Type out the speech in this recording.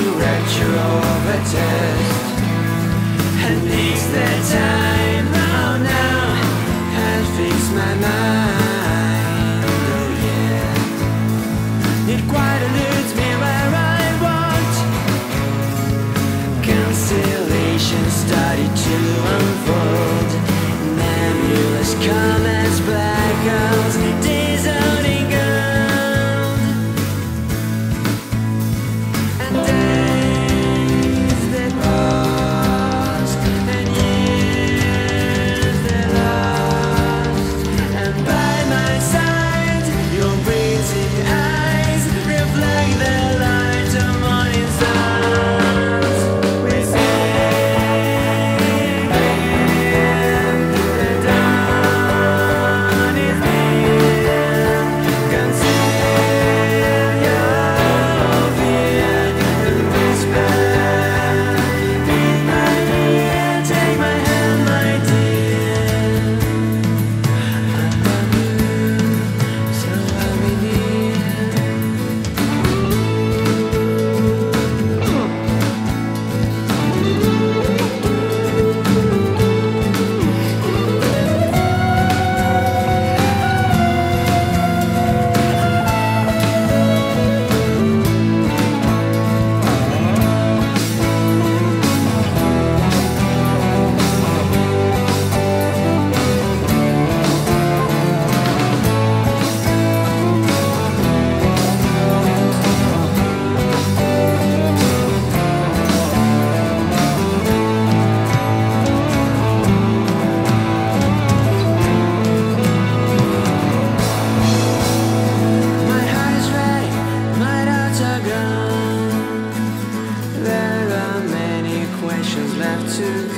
rapture of a test, and it's the time now, has fixed my mind. Oh yeah, it quite eludes me where I want. Constellations started to unfold, nebulous comets, black holes, dissolving gold, and days that pass, and years that last, and by my side, your breezy eyes reflect the light of morning stars. We sing the dawn is near. Conceal your fear and whisper in my ear. Take my hand, my dear. I love you, so I'll be near. My heart is ready, my doubts are gone. There are many questions left to